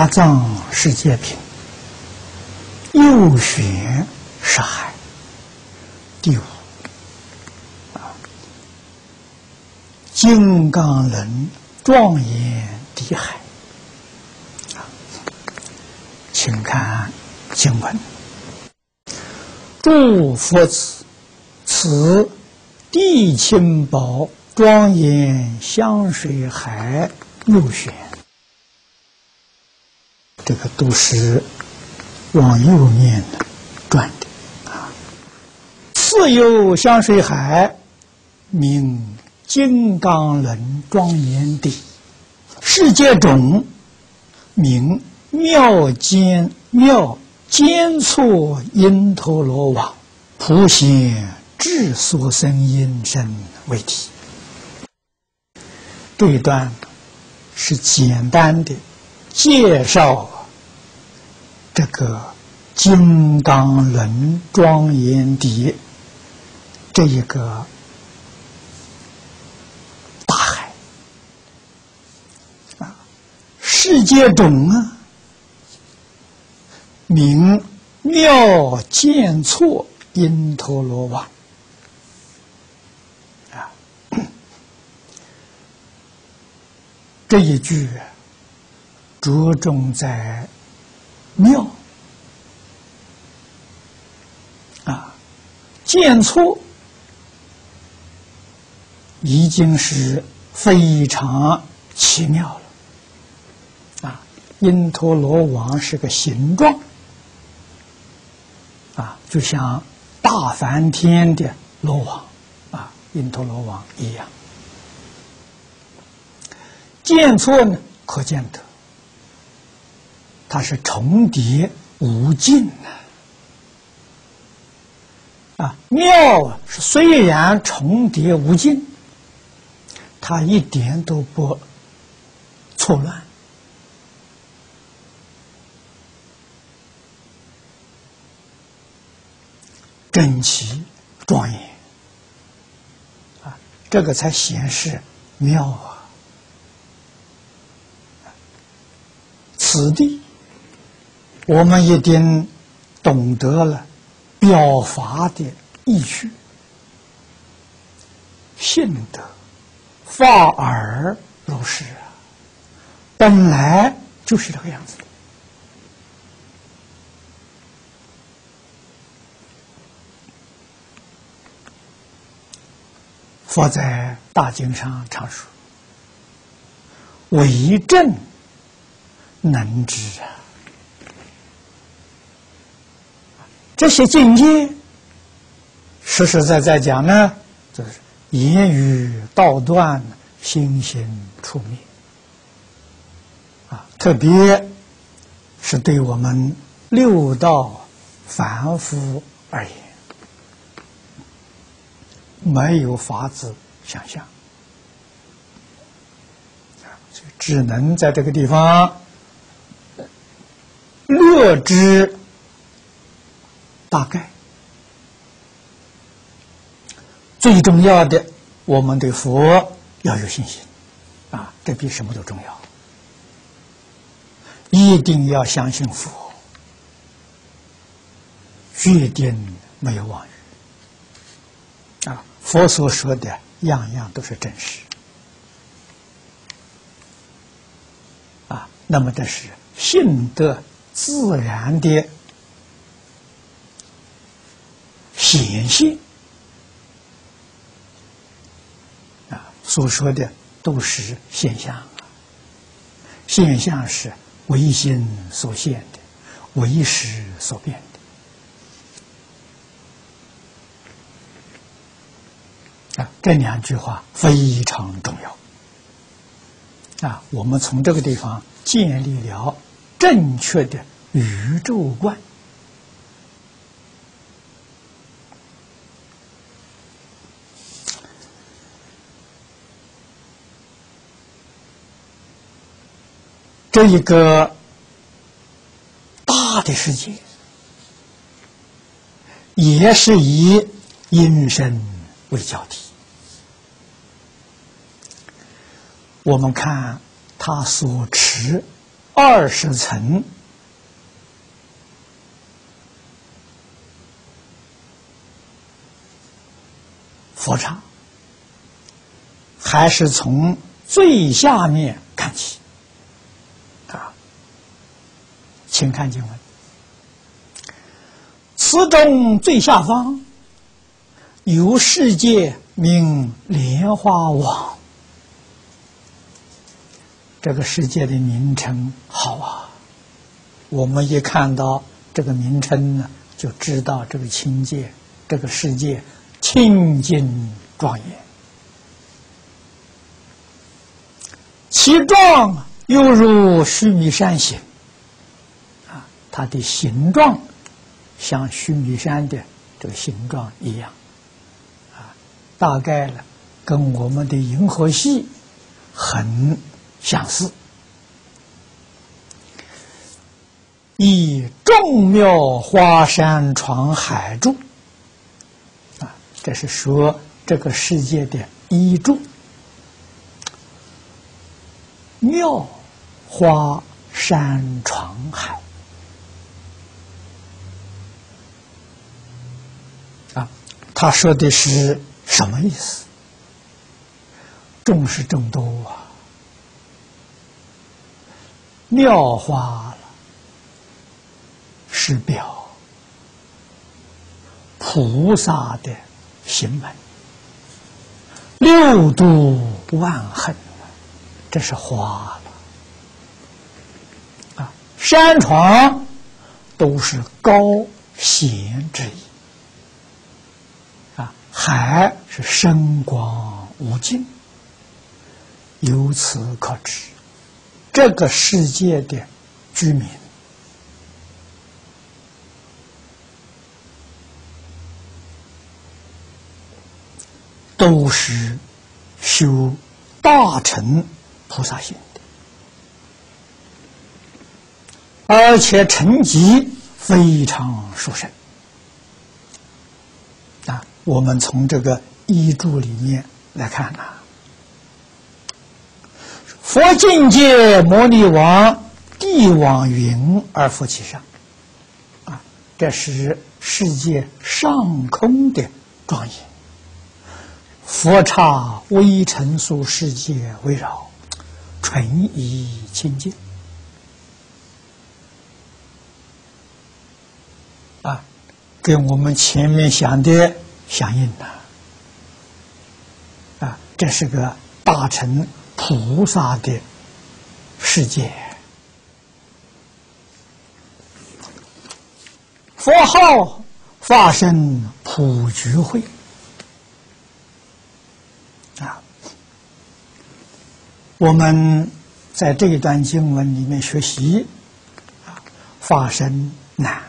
藏世界品，右旋是海，第五金刚轮庄严地海。请看经文：诸佛子，此地清宝庄严香水海右旋。这个都是往右面的转的啊。次有香水海，名金刚轮庄严地，世界中名妙坚错因陀罗网，普显智所生因身为体。这一段是简单的介绍这个金刚轮庄严地这一个大海啊，世界中啊，名妙坚错因陀罗网啊，这一句着重在妙啊，坚错已经是非常奇妙了啊！因陀罗网是个形状啊，就像大梵天的罗网啊，因陀罗网一样。坚错呢，可见得它是重叠无尽啊！妙啊，是虽然重叠无尽，它一点都不错乱，整齐庄严啊，这个才显示妙啊！此地我们一定懂得了表法的意趣，信得法尔如是啊，本来就是这个样子。佛在大经上常说：“为正能知啊。”这些境界，实实在在讲呢，就是言语道断，心行处灭啊，特别是对我们六道凡夫而言，没有法子想象，所以只能在这个地方略知大概。最重要的，我们对佛要有信心啊，这比什么都重要。一定要相信佛，决定没有妄语啊！佛所说的样样都是真实啊。那么这是信得自然的显现啊，所说的都是现象啊。现象是唯心所现的，唯识所变的啊。这两句话非常重要啊。我们从这个地方建立了正确的宇宙观。这一个大的世界，也是以因身为教体。我们看他所持 20层佛刹，还是从最下面看起啊？请看经文，此中最下方有世界名莲花网。这个世界的名称好啊，我们一看到这个名称呢，就知道这个境界，这个世界清净庄严，其状犹如须弥山形啊，它的形状像须弥山的这个形状一样啊，大概呢跟我们的银河系很相似。以众妙华山床海柱啊，这是说这个世界的依柱。妙花山床海啊，他说的是什么意思？众是众多啊，妙花是表菩萨的行门，六度万恒，这是花了啊。山床都是高闲之意啊，海是深广无尽。由此可知，这个世界的居民都是修大乘菩萨行的，而且成绩非常殊胜啊！我们从这个依注里面来看呐，佛境界摩尼王地网云而覆其上啊，这是世界上空的庄严。佛刹微尘俗世界围绕，纯宜清净啊，跟我们前面想的相应的啊，这是个大乘菩萨的世界。佛号法身普觉慧啊，我们在这一段经文里面学习啊，法身难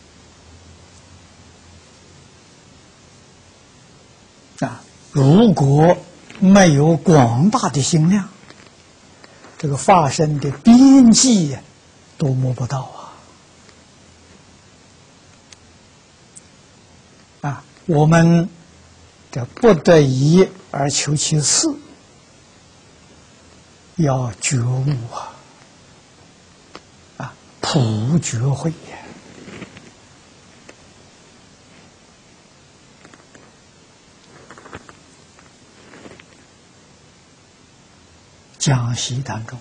啊，如果没有广大的心量，这个法身的边际都摸不到啊！我们这不得已而求其次，要觉悟啊，普觉慧也。讲习当中，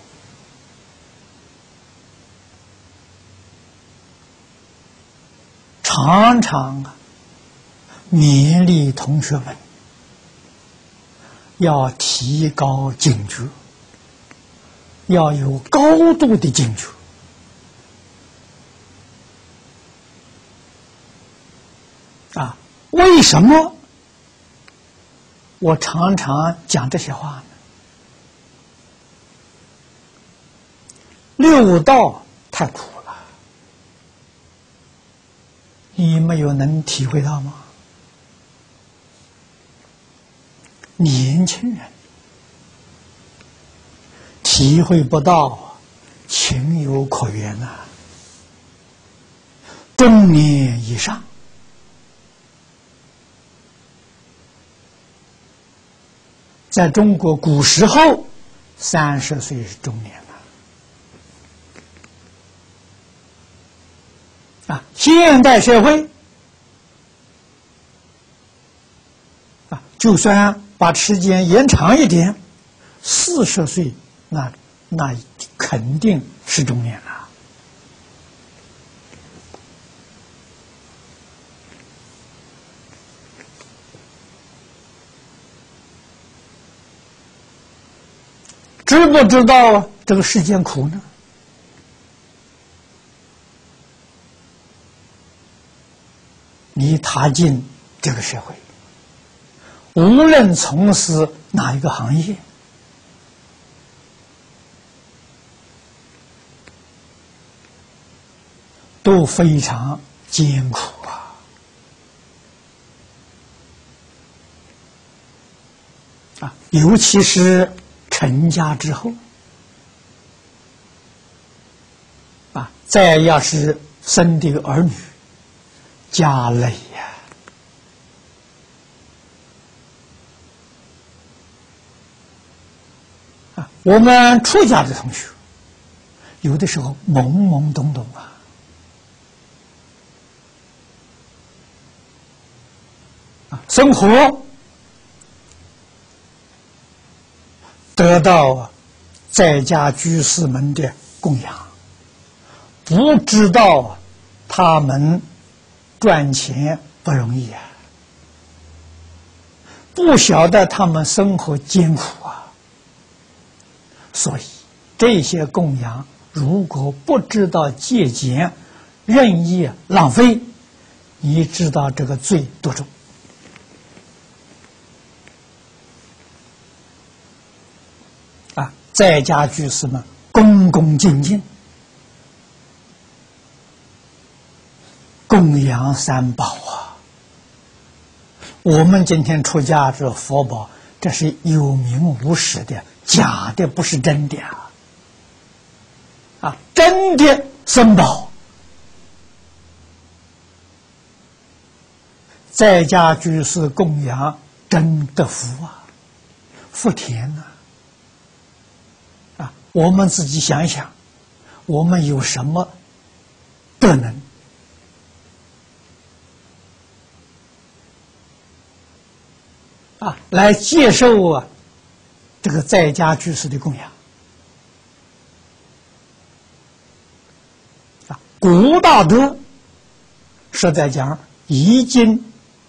常常勉励同学们要提高警觉，要有高度的警觉啊！为什么我常常讲这些话呢？六道太苦了，你没有能体会到吗？年轻人体会不到，情有可原呐。中年以上，在中国古时候，30岁是中年了。 现代社会就算把时间延长一点，40岁，那肯定是中年了。知不知道这个世间苦呢？你踏进这个社会，无论从事哪一个行业，都非常艰苦尤其是成家之后再要是生的儿女，家累我们出家的同学，有的时候懵懵懂懂生活得到在家居士们的供养，不知道他们赚钱不容易不晓得他们生活艰苦所以这些供养如果不知道节俭，任意浪费，你知道这个罪多重在家居士们恭恭敬敬供养三宝我们今天出家这佛宝，这是有名无实的，假的不是真的真的僧宝，在家居士供养真的福福田我们自己想一想，我们有什么德能来接受这个在家居士的供养古大德实在讲已经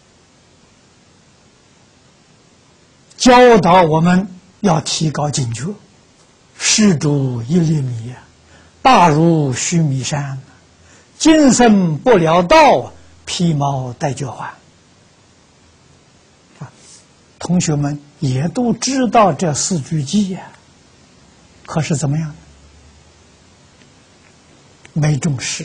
教导我们要提高警觉，施主一粒米，大如须弥山，今生不了道，披毛戴角环。同学们也都知道这4句偈可是怎么样？没重视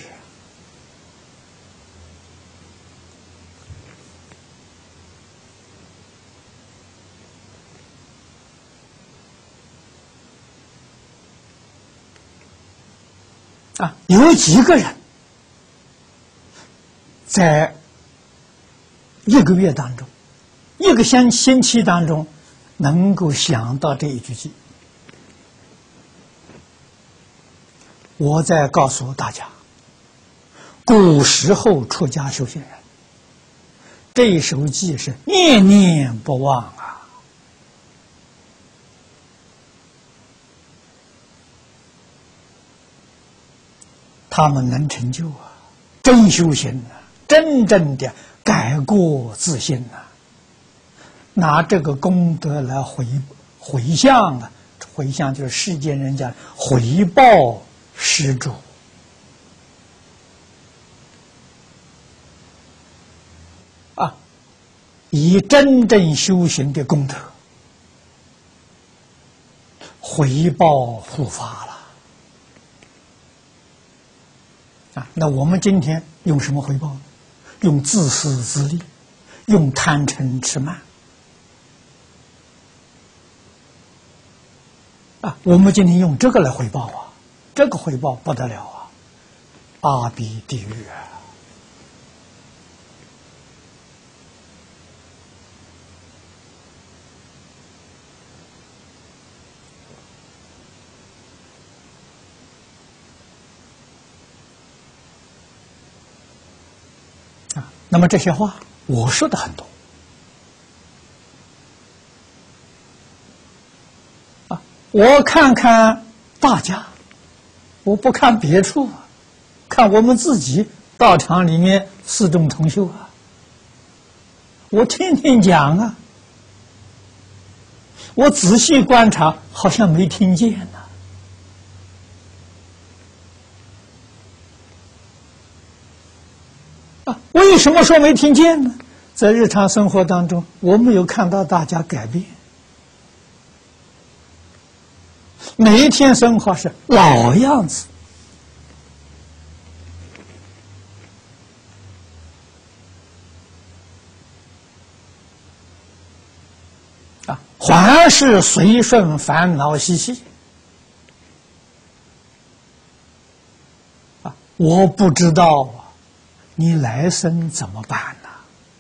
有几个人在1个月当中，1个星期当中能够想到这一句偈？我再告诉大家，古时候出家修行人这一首偈是念念不忘他们能成就真修行真正的改过自新拿这个功德来回向回向就是世间人家回报施主以真正修行的功德回报护法了那我们今天用什么回报呢？用自私自利，用贪嗔痴慢我们今天用这个来回报这个回报不得了阿鼻地狱那么这些话我说的很多啊，我看看大家，我不看别处啊，看我们自己道场里面四众同修啊，我天天讲啊，我仔细观察，好像没听见呢。为什么说没听见呢？在日常生活当中，我没有看到大家改变，每一天生活是老样子啊，还是随顺烦恼习气啊！我不知道啊，你来生怎么办呢？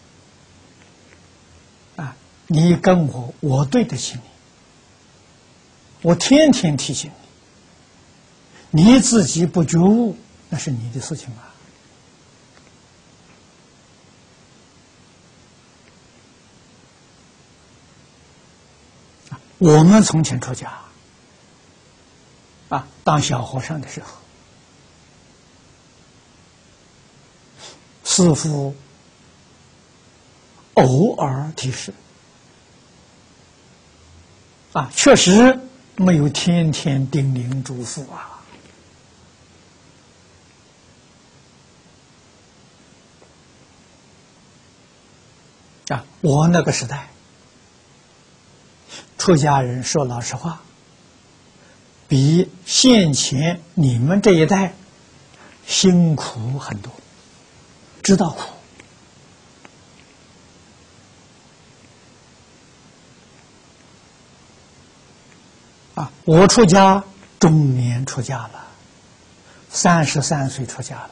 啊，你跟我对得起你，我天天提醒你，你自己不觉悟，那是你的事情啊。我们从前出家啊，当小和尚的时候，师父偶尔提示啊，确实没有天天叮咛嘱咐啊，我那个时代出家人说老实话，比现前你们这一代辛苦很多，知道苦啊！我出家中年出家了，33岁出家了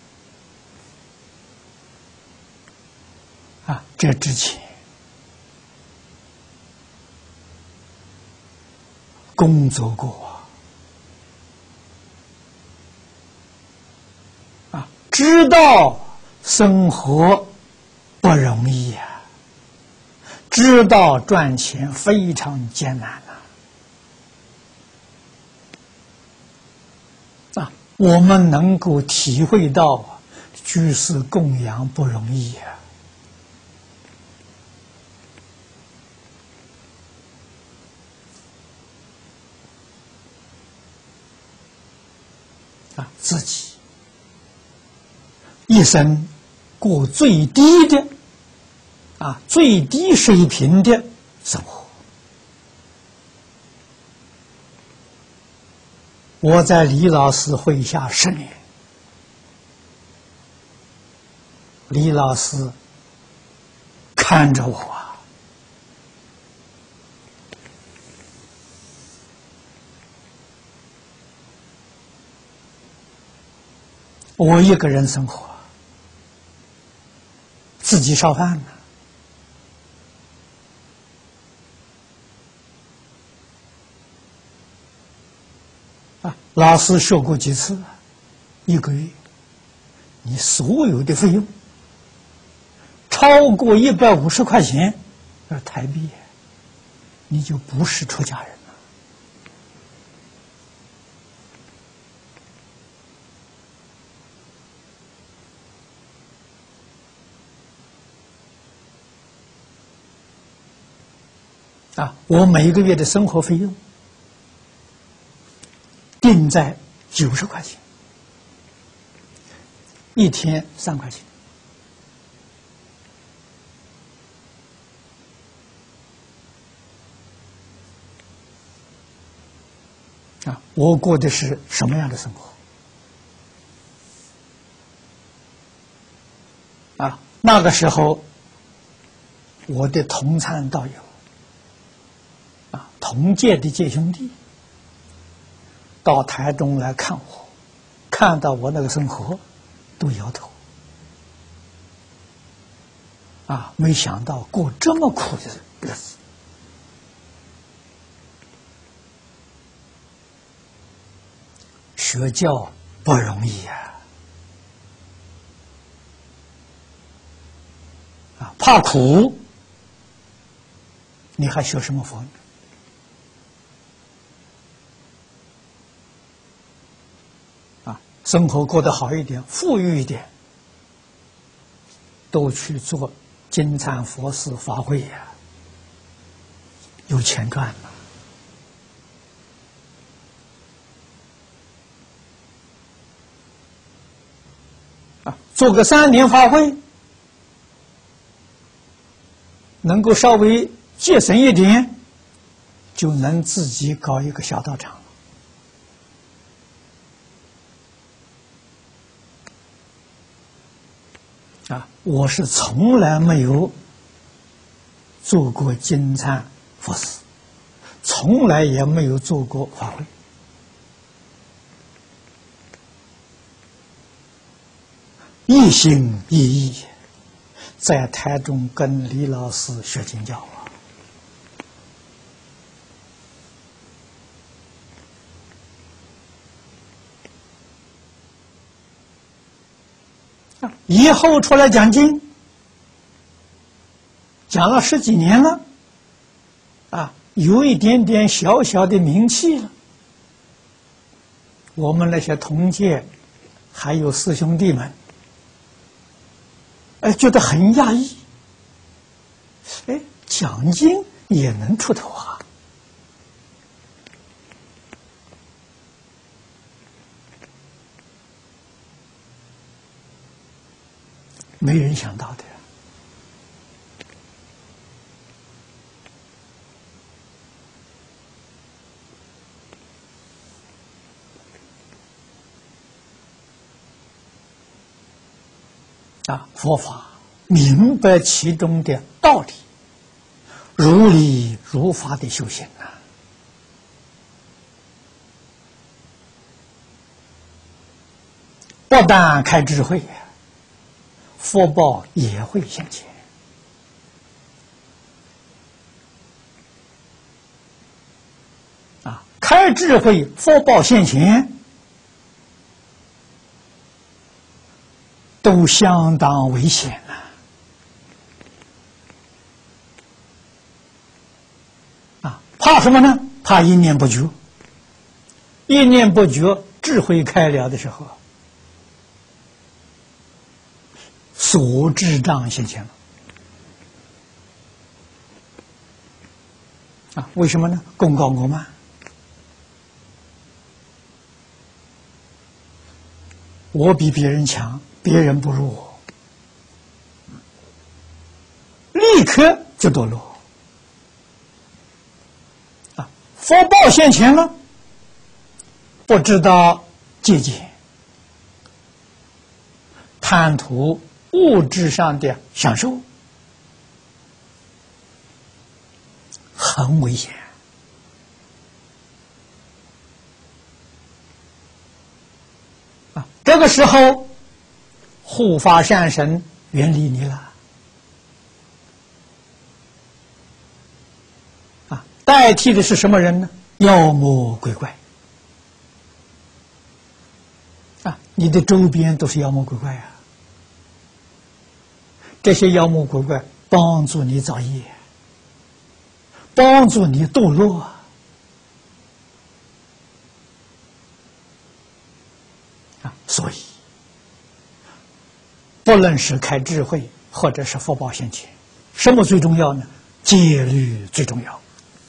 啊！这之前工作过啊，知道生活不容易啊，知道赚钱非常艰难啊！我们能够体会到居士供养不容易自己一生过最低的最低水平的生活。我在李老师会下10年，李老师看着我我一个人生活，自己烧饭呢。老师说过几次，1个月，你所有的费用超过150块钱台币，你就不是出家人了。我每一个月的生活费用定在90块钱，一天3块钱。我过的是什么样的生活？那个时候，我的同参道友，同届的戒兄弟，到台中来看我，看到我那个生活，都摇头。没想到过这么苦的日子。学教不容易怕苦，你还学什么佛呢？生活过得好一点，富裕一点，都去做金忏佛事法会呀，有钱赚了。做个3年法会，能够稍微节省一点，就能自己搞一个小道场。我是从来没有做过金忏佛事，从来也没有做过法会。一心一意在台中跟李老师学经教以后出来讲经，讲了10几年了，有一点点小小的名气了。我们那些同届还有师兄弟们，觉得很讶异，讲经也能出头啊！没人想到的。佛法明白其中的道理，如理如法的修行不但开智慧，福报也会现前。开智慧，福报现前，都相当危险怕什么呢？怕一念不觉。一念不觉，智慧开了的时候，所知障现前了。为什么呢？功高我慢。我比别人强，别人不如我，立刻就堕落。福报现前了，不知道节俭，贪图物质上的享受，很危险。这个时候，护法善神远离你了，代替的是什么人呢？妖魔鬼怪你的周边都是妖魔鬼怪这些妖魔鬼怪帮助你造业，帮助你堕落所以不论是开智慧或者是福报现前，什么最重要呢？戒律最重要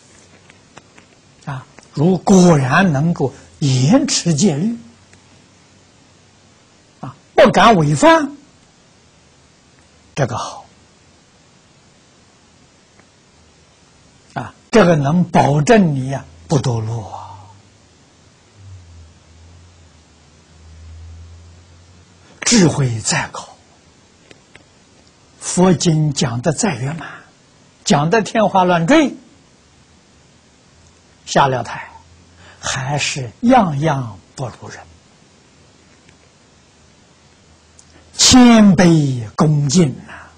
如果然能够严持戒律不敢违犯，这个好这个能保证你不堕落智慧再高，佛经讲的再圆满，讲的天花乱坠，下了台还是样样不如人。谦卑恭敬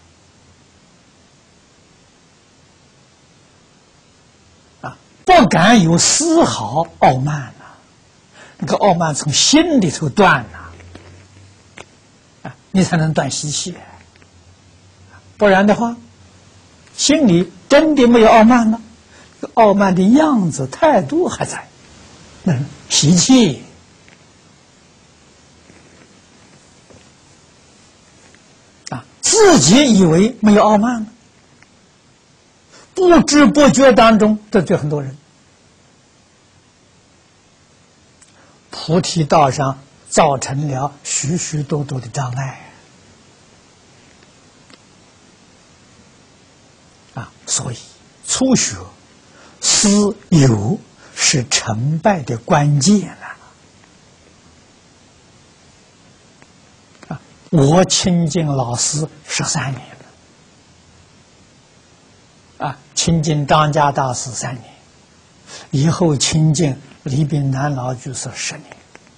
不敢有丝毫傲慢那个傲慢从心里头断你才能断习气不然的话，心里真的没有傲慢了，傲慢的样子、态度还在，习气。自己以为没有傲慢了，不知不觉当中得罪很多人。菩提道上造成了许许多多的障碍所以初学思有是成败的关键我亲近老师13年了，亲近张家大师3年，以后亲近李炳南老居士10年，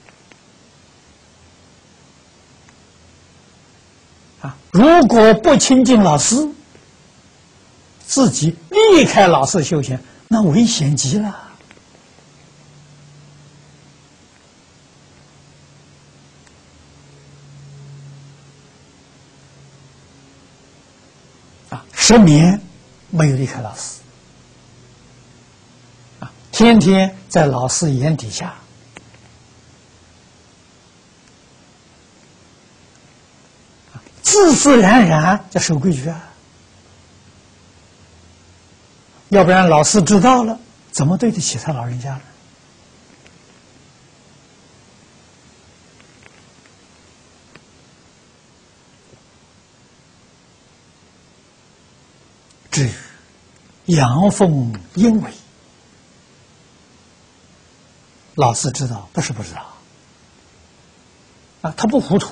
如果不亲近老师，自己离开老师修行，那危险极了。10年没有离开老师，天天在老师眼底下，自自然然就守规矩要不然老师知道了，怎么对得起他老人家呢？至于阳奉阴违，老师知道，不是不知道他不糊涂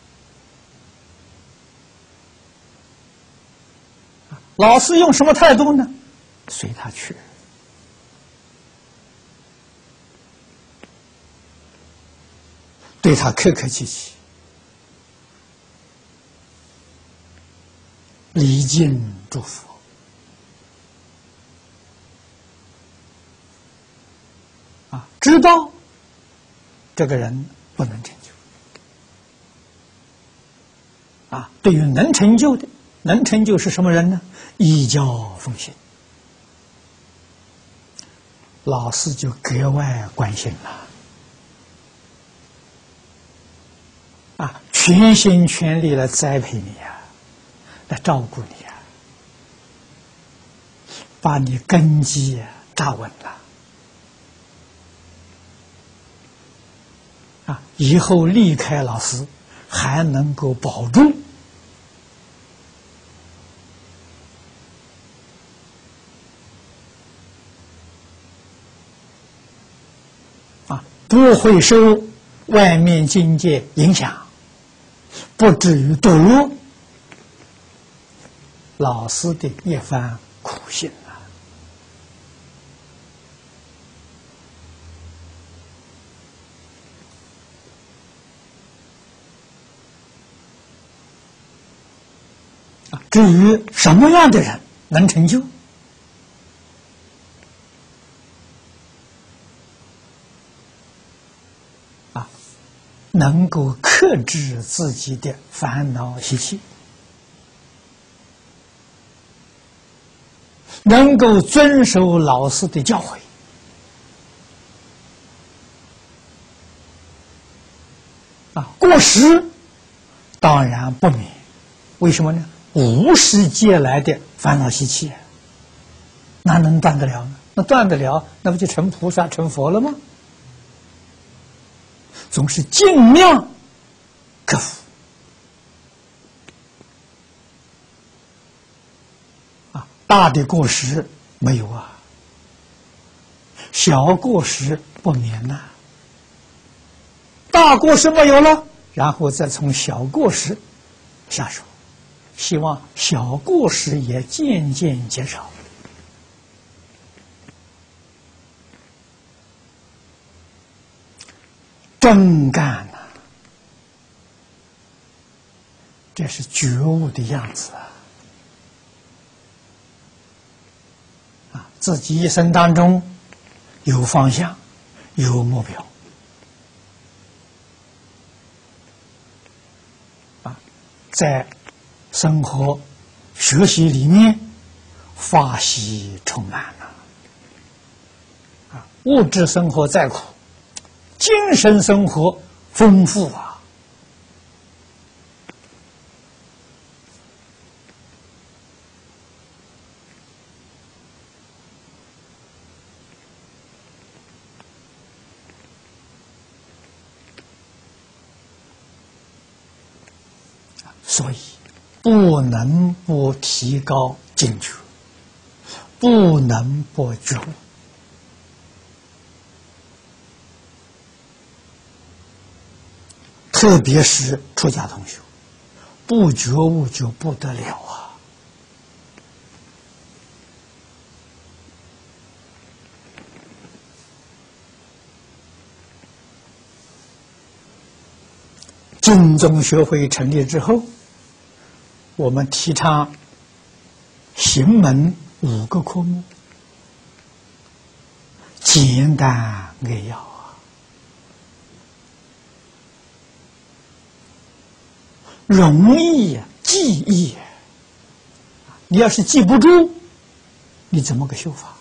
老师用什么态度呢？随他去，对他客客气气，礼敬祝福。知道这个人不能成就对于能成就的，能成就是什么人呢？依教奉行，老师就格外关心了全心全力来栽培你来照顾你把你根基扎稳了以后离开老师还能够保住不会受外面境界影响，不至于堕落，老师的一番苦心至于什么样的人能成就能够克制自己的烦恼习气，能够遵守老师的教诲过失当然不免，为什么呢？无始劫来的烦恼习气哪能断得了呢？那断得了，那不就成菩萨成佛了吗？总是尽量克服大的过失没有小过失不免大过失没有了，然后再从小过失下手，希望小过失也渐渐减少。真干这是觉悟的样子自己一生当中有方向，有目标在生活学习里面法喜充满了。物质生活再苦，精神生活丰富啊！所以不能不提高警觉，不能不觉悟。特别是出家同学，不觉悟就不得了啊！净宗学会成立之后，我们提倡行门5个科目，简单扼要啊，容易记忆。你要是记不住，你怎么个修法？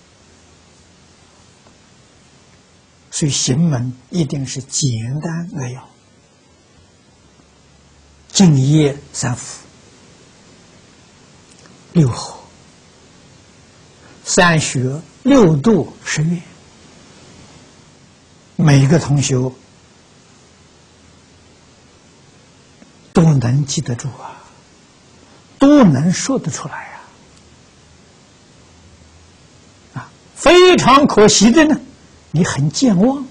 所以行门一定是简单扼要。净业3福6合3学6度10愿，每个同学都能记得住啊，都能说得出来啊！非常可惜的呢，你很健忘。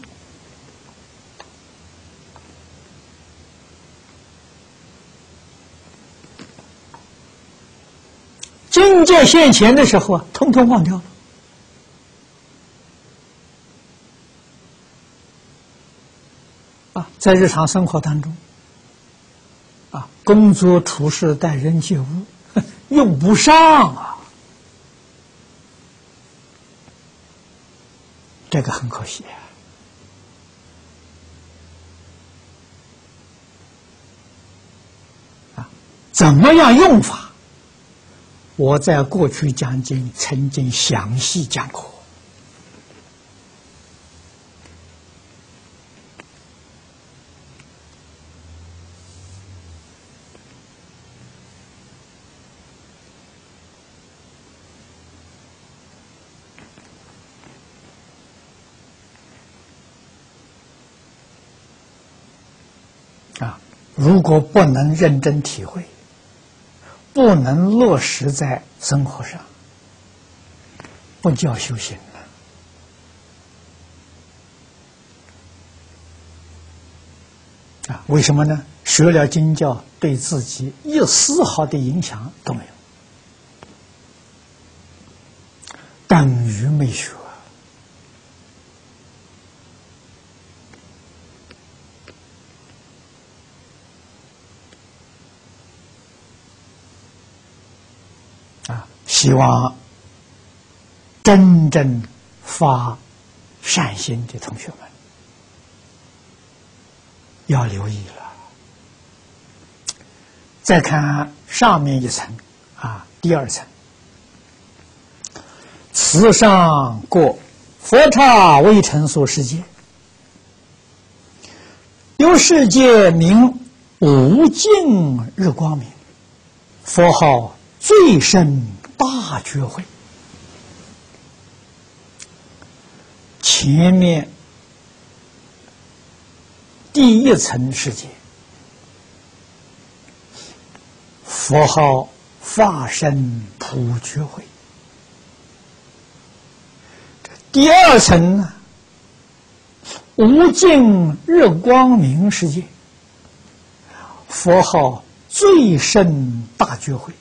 境界现前的时候啊，统统忘掉了。在日常生活当中，工作处事待人接物，用不上啊，这个很可惜怎么样用法？我在过去讲经曾经详细讲过。如果不能认真体会，不能落实在生活上，不叫修行了。为什么呢？学了经教，对自己一丝毫的影响都没有，等于没学。希望真正发善心的同学们要留意了。再看上面一层第2层，此上过佛刹未成所世界，有世界名无尽日光明，佛号最胜大觉慧。前面第1层世界，佛号法身普觉慧；第2层呢，无尽日光明世界，佛号最胜大觉慧。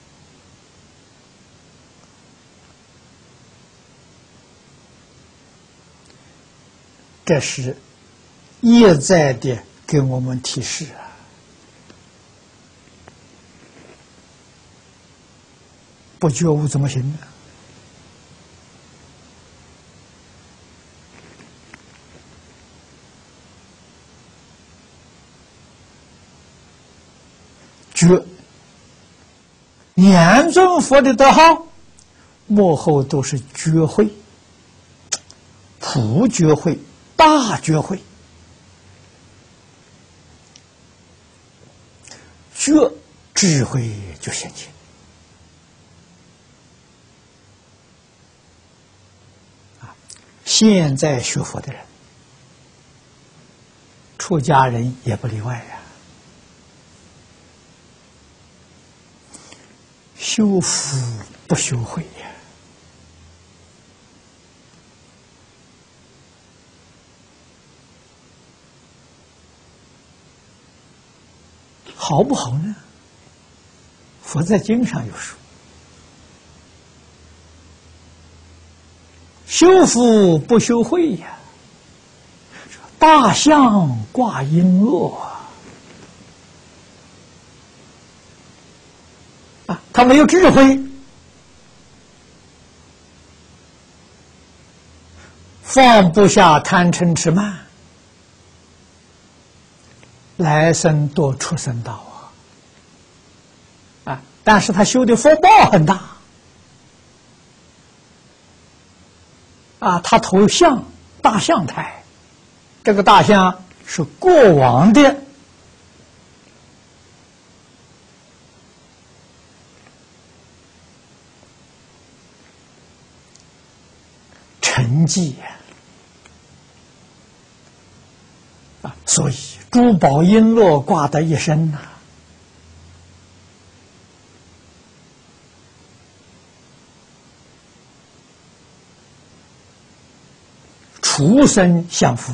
这是一再的给我们提示不觉悟怎么行呢？觉念尊佛的德号，幕后都是觉慧、普觉慧、大觉慧。觉智慧就现前。现在学佛的人，出家人也不例外呀。修福不修慧呀，好不好呢？佛在经上有说，修福不修慧呀，大象挂璎珞啊，他没有智慧，放不下贪嗔痴慢，来生堕畜生道啊！但是他修的福报很大啊，他头像大象台，这个大象是过往的沉寂啊，所以珠宝璎珞挂得一身呐。畜生享福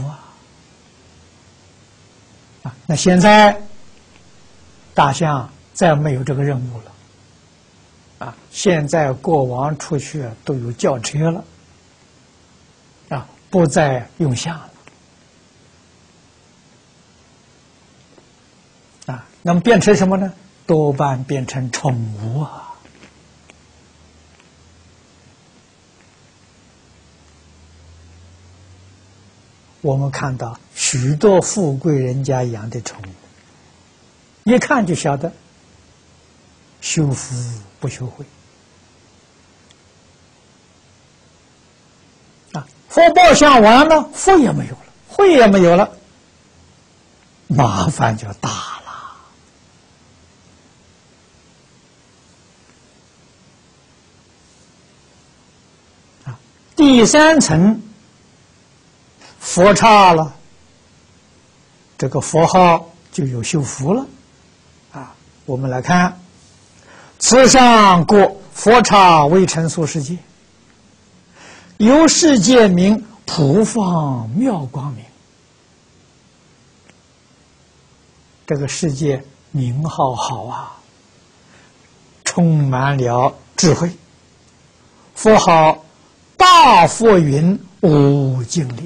啊！那现在大象再没有这个任务了啊！现在过往出去都有轿车了啊，不再用象了啊！那么变成什么呢？多半变成宠物啊！我们看到许多富贵人家养的宠物，一看就晓得修福不修慧啊！福报享完了，福也没有了，慧也没有了，麻烦就大了啊！第三层。佛刹了，这个佛号就有修福了啊！我们来看，此上过佛刹微尘娑世界，由世界名普放妙光明。这个世界名号好啊，充满了智慧。佛号大佛云无尽力。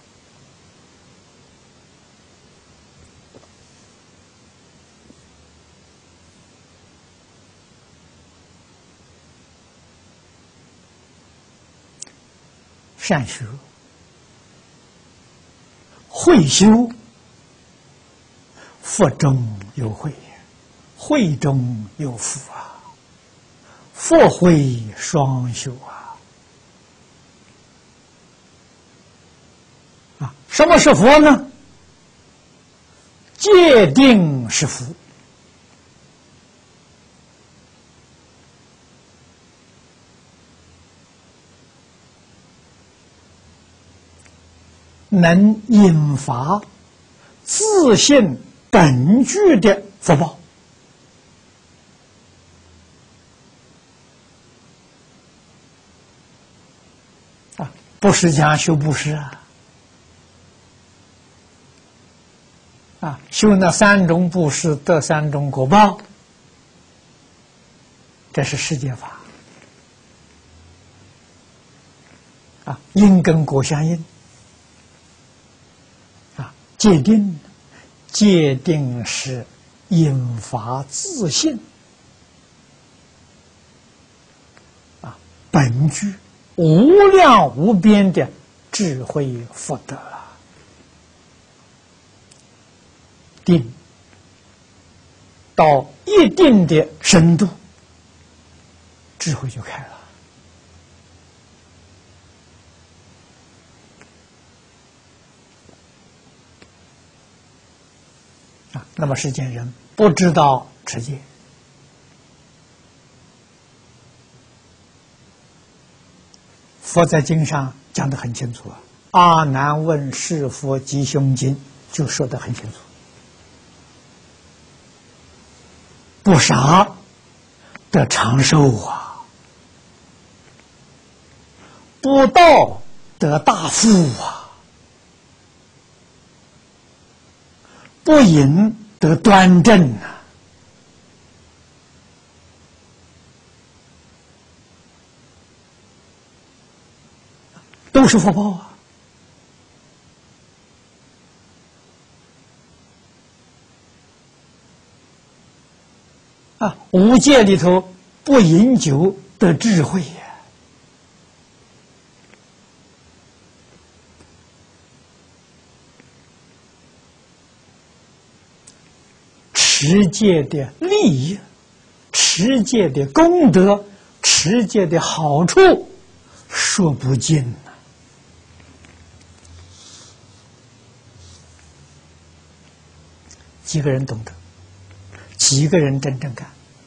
善学，慧修，福中有慧，慧中有福啊！佛慧双修啊！什么是佛呢？戒定是福。能引发自信本具的福报啊！不是讲修布施啊，修那3种布施得3种果报，这是世界法啊，因跟果相应。戒定，戒定是引发自信啊，本具无量无边的智慧福德啊！定到一定的深度智慧就开了。那么世间人不知道持戒，佛在经上讲得很清楚啊，《阿难问是佛吉凶经》就说得很清楚：不杀得长寿啊，不盗得大富啊，不淫得端正啊，都是福报啊！五戒里头不饮酒得智慧呀，持戒的利益，持戒的功德，持戒的好处说不尽呐。几个人懂得？几个人真正干？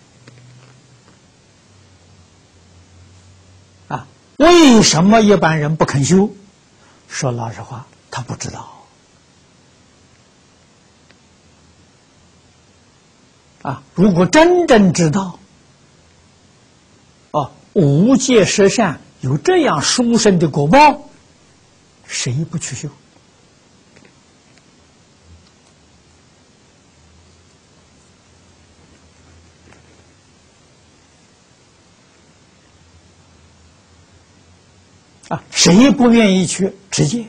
啊，为什么一般人不肯修？说老实话，他不知道。啊，如果真正知道，无戒十善有这样殊胜的果报，谁不去修？啊，谁不愿意去持戒？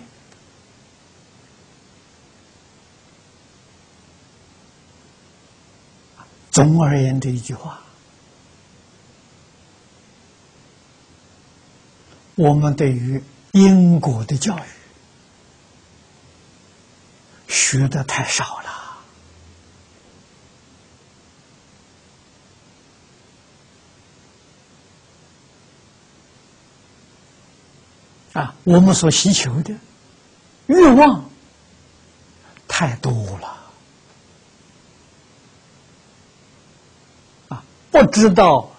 总而言之一句话，我们对于因果的教育学得太少了。啊，我们所希求的欲望太多了，啊，不知道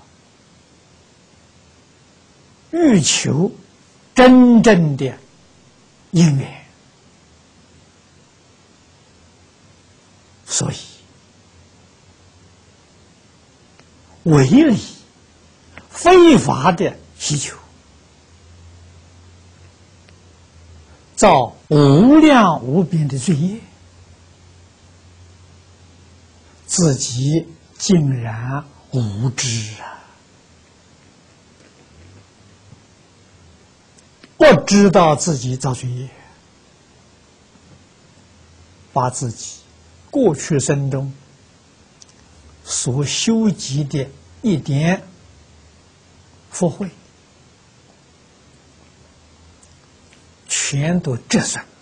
欲求真正的因缘，所以违理非法的希求，造无量无边的罪业，自己竟然无知啊！不知道自己造罪业，把自己过去生中所修集的一点福慧全都折损了。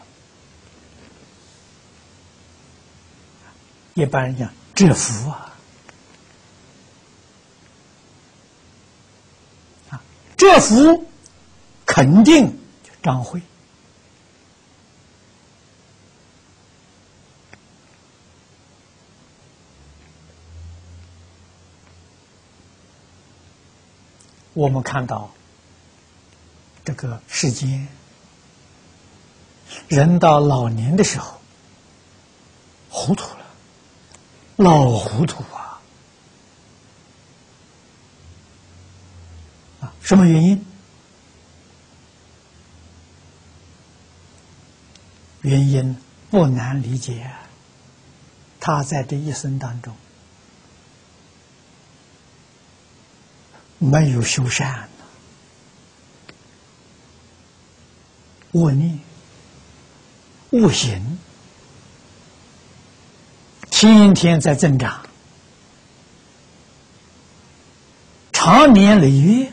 一般人讲折福折福肯定就章慧。我们看到这个世间人到老年的时候糊涂了，老糊涂啊！什么原因？原因不难理解，他在这一生当中没有修善，恶念、恶行，天天在增长，长年累月，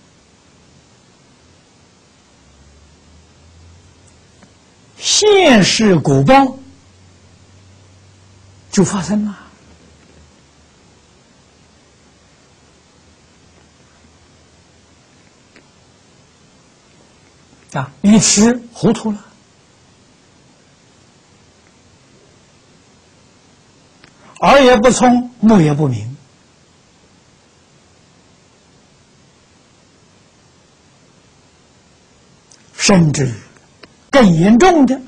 现世果报就发生了。 愚痴糊涂了，耳也不聪，目也不明，甚至更严重的，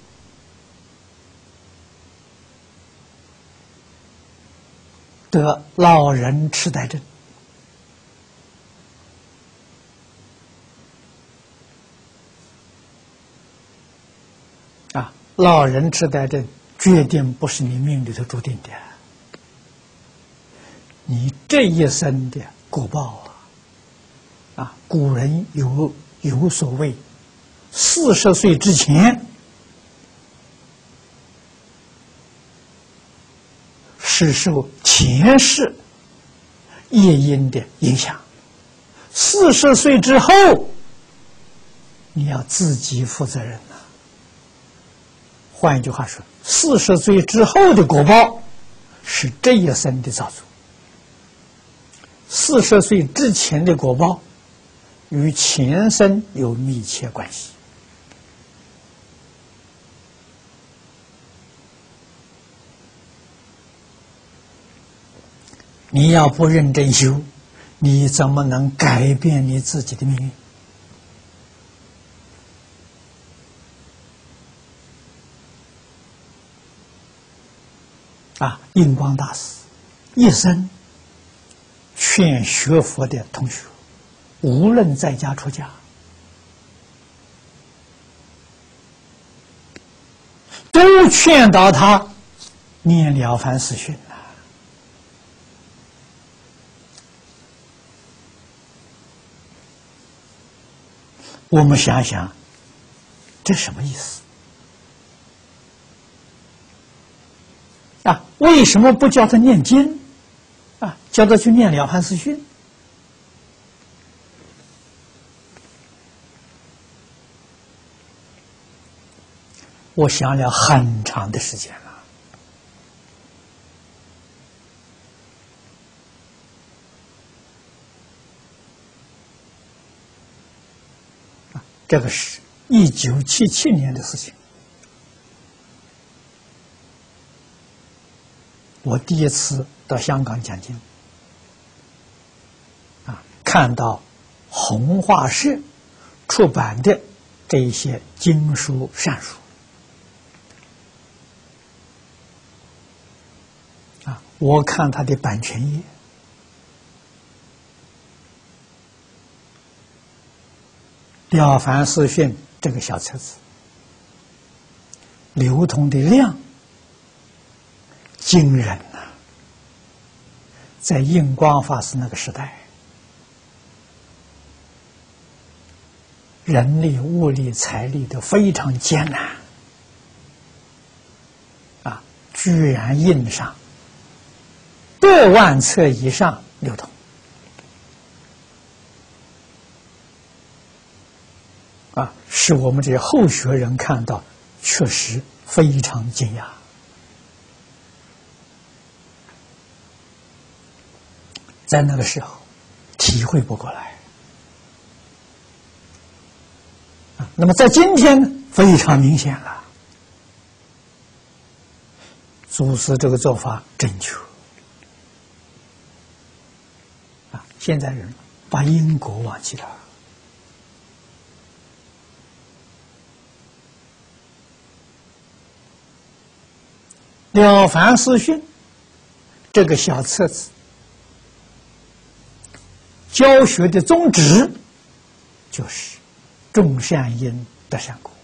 得老人痴呆症。老人痴呆症决定不是你命里头注定的，你这一生的果报古人有所谓，40岁之前是受前世业因的影响，40岁之后你要自己负责任。换一句话说，40岁之后的果报是这一生的造作，40岁之前的果报与前生有密切关系。你要不认真修，你怎么能改变你自己的命运？印光大师一生劝学佛的同学，无论在家出家，都劝导他念《了凡四训》我们想想，这什么意思？为什么不叫他念经？叫他去念《了凡四训》？我想了很长的时间了。这个是1977年的事情。我第一次到香港讲经，看到弘化社出版的这一些经书善书，我看他的版权页，《了凡四训》这个小册子流通的量惊人在印光法师那个时代，人力、物力、财力都非常艰难，居然印上100万册以上流通，使我们这些后学人看到，确实非常惊讶。在那个时候，体会不过来。那么在今天呢，非常明显了。祖师这个做法正确。现在人把因果忘记了。《了凡四训》这个小册子，教学的宗旨就是种善因得善果，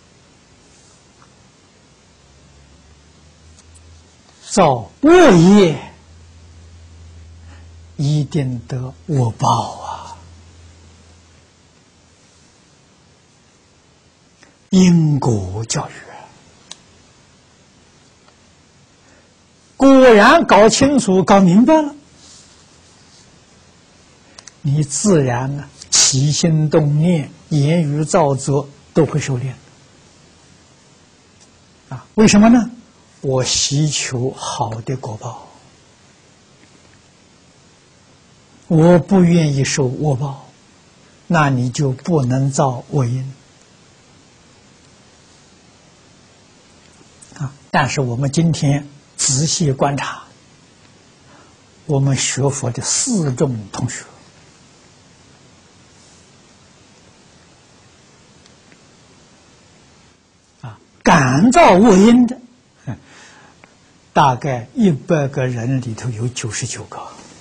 造恶业一定得恶报因果教育果然搞清楚、搞明白了，你自然起心动念、言语造作都会收敛。为什么呢？我希求好的果报，我不愿意受恶报，那你就不能造恶因。 啊！但是我们今天仔细观察，我们学佛的4众同学，感召恶因的，大概100个人里头有99个。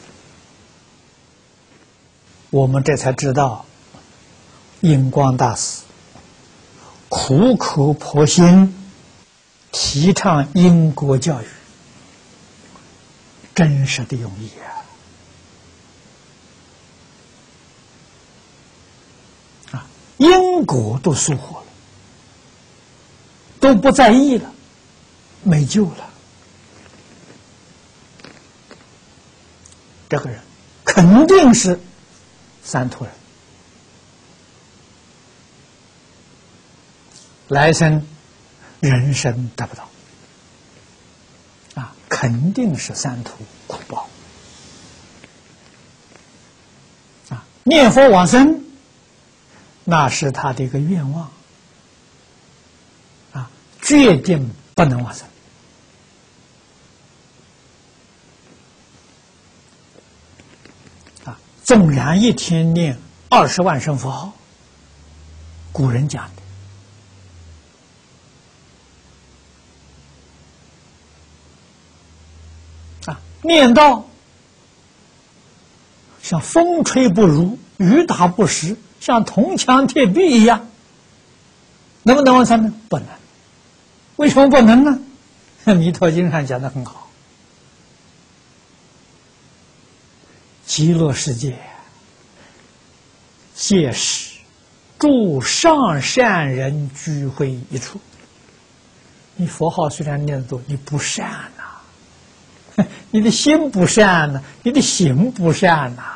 我们这才知道，印光大师苦口婆心提倡因果教育，真实的用意啊！因果都疏忽了，都不在意了，没救了。这个人肯定是三途人，来生人生得不到啊，肯定是三途苦报啊！念佛往生，那是他的一个愿望啊，决定不能往生啊！纵然一天念20万声佛号，古人讲的啊，念到像风吹不入，雨打不湿，像铜墙铁壁一样，能不能往生呢？不能。为什么不能呢？弥陀经上讲得很好，极乐世界皆是诸上善人聚会一处。你佛号虽然念得多，你不善呐、你的心不善呐、你的行不善呐、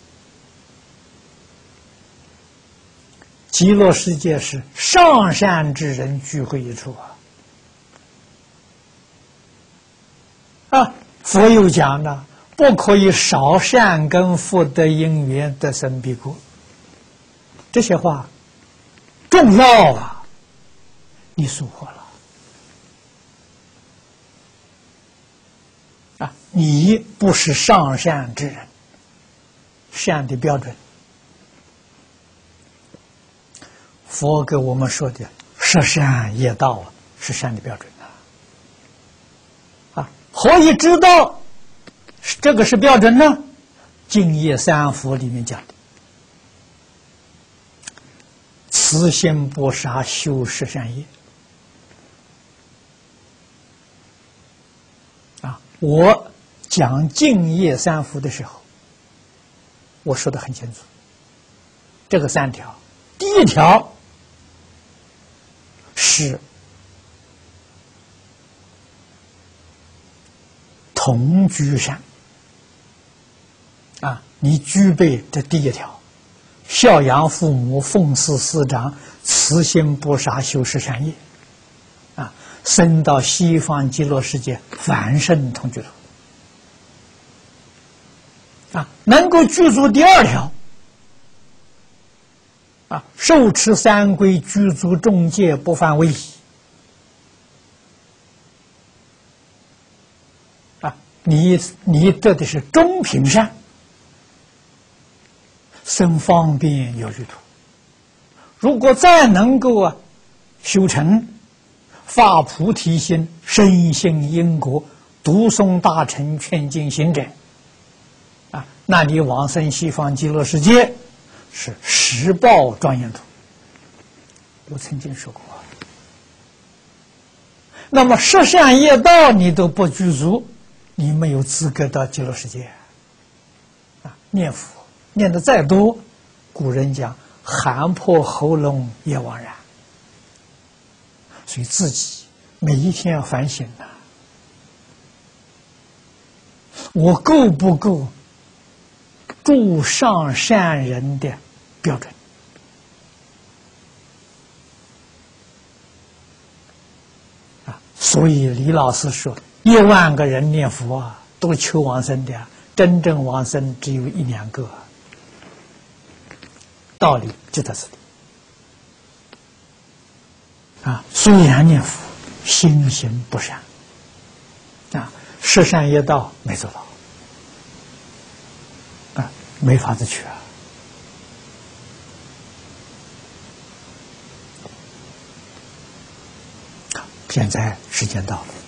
极乐世界是上善之人聚会一处啊！佛又讲了，不可以少善根福德因缘得生彼国。这些话重要啊！你疏忽了啊！你不是上善之人，善的标准。佛给我们说的十善业道啊，是善的标准啊！何以知道这个是标准呢？净业三福里面讲的，慈心不杀，修十善业啊！我讲净业三福的时候，我说得很清楚，这个3条，第1条是同居善啊，你具备这第1条，孝养父母，奉事师长，慈心不杀，修十善业啊，升到西方极乐世界凡圣同居土啊，能够具足第2条啊，受持3规，具足众戒，不犯威仪啊，你得的是中品善，生方便有余土。如果再能够修成发菩提心，深信因果，读诵大乘劝进行者啊，那你往生西方极乐世界是实报庄严土。我曾经说过，那么十善业道你都不具足，你没有资格到极乐世界啊！念佛念得再多，古人讲喊破喉咙也枉然。所以自己每一天要反省啊，我够不够诸上善人的标准啊？所以李老师说，1万个人念佛啊，都求往生的，真正往生只有1、2个，道理就在这里啊。虽然念佛， 心行不善啊，十善业道没做到啊，没法子去啊。现在时间到了。